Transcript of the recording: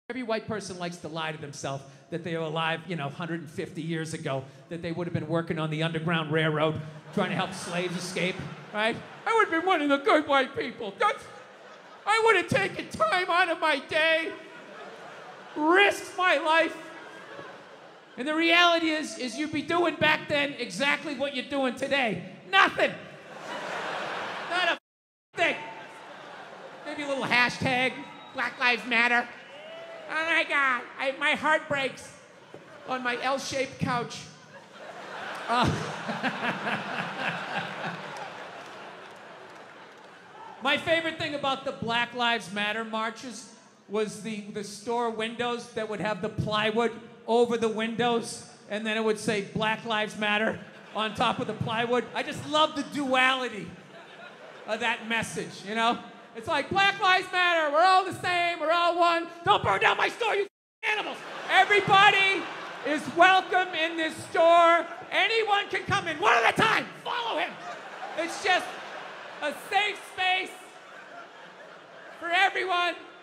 Every white person likes to lie to themselves that they were alive, 150 years ago, that they would have been working on the Underground Railroad, trying to help slaves escape, right? I would have been one of the good white people. I would have taken time out of my day, risked my life. And the reality is you'd be doing back then exactly what you're doing today. Nothing. Not a thing. Maybe a little hashtag, Black Lives Matter. Oh my God, my heart breaks on my L-shaped couch. My favorite thing about the Black Lives Matter marches was the store windows that would have the plywood over the windows, and then it would say Black Lives Matter on top of the plywood. I just love the duality of that message, It's like, Black Lives Matter, we're all the same, we're all one. Don't burn down my store, you animals. Everybody is welcome in this store. Anyone can come in, one at a time, follow him. It's just a safe space for everyone.